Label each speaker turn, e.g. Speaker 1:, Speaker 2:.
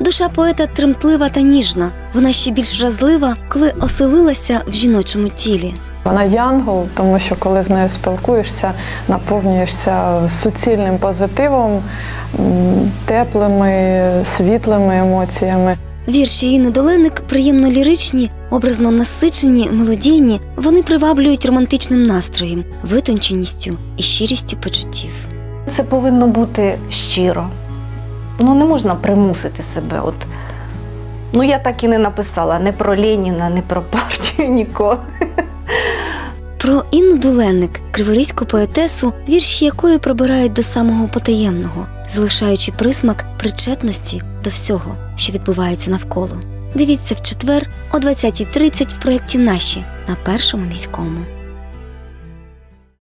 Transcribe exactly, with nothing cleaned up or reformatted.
Speaker 1: Душа поета тремтлива та ніжна. Вона ще більш вразлива, коли оселилася в жіночому тілі.
Speaker 2: Вона янгол, тому що коли з нею спілкуєшся, наповнюєшся суцільним позитивом, теплими, світлими емоціями.
Speaker 1: Вірші Інни Доленик приємно ліричні, образно насичені, мелодійні. Вони приваблюють романтичним настроєм, витонченістю і щирістю почуттів.
Speaker 3: Це повинно бути щиро. Ну, не можна примусити себе. От. Ну, я так і не написала ні про Леніна, ні про партію, нікого.
Speaker 1: Про Інну Доленик, криворізьку поетесу, вірші якої пробирають до самого потаємного, залишаючи присмак причетності до всього, що відбувається навколо. Дивіться в четвер о двадцятій тридцять в проєкті «Наші» на Першому міському.